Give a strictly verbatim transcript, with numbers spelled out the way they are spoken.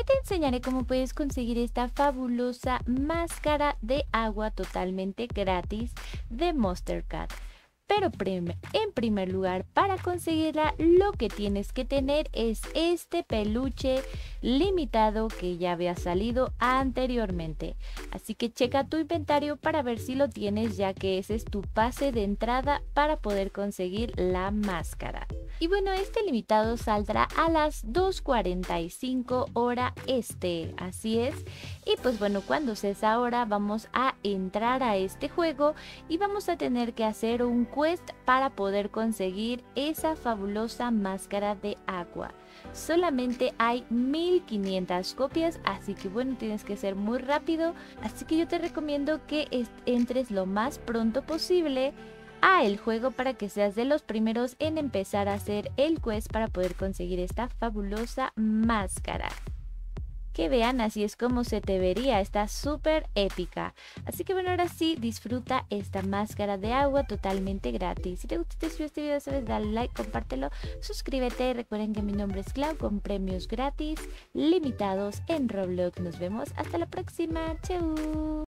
Hoy te enseñaré cómo puedes conseguir esta fabulosa máscara de agua totalmente gratis de Monster Cat. Pero prim- en primer lugar, para conseguirla, lo que tienes que tener es este peluche limitado que ya había salido anteriormente. Así que checa tu inventario para ver si lo tienes, ya que ese es tu pase de entrada para poder conseguir la máscara. Y bueno, este limitado saldrá a las dos cuarenta y cinco hora este, así es. Y pues bueno, cuando sea esa hora vamos a entrar a este juego y vamos a tener que hacer un quest para poder conseguir esa fabulosa máscara de agua. Solamente hay mil quinientas copias, así que bueno, tienes que ser muy rápido. Así que yo te recomiendo que entres lo más pronto posible a el juego para que seas de los primeros en empezar a hacer el quest para poder conseguir esta fabulosa máscara. Que vean, así es como se te vería, está súper épica. Así que bueno, ahora sí, disfruta esta máscara de agua totalmente gratis. Si te gustó este video, sabes, dale like, compártelo, suscríbete. Recuerden que mi nombre es Clau, con premios gratis limitados en Roblox. Nos vemos hasta la próxima. Chau.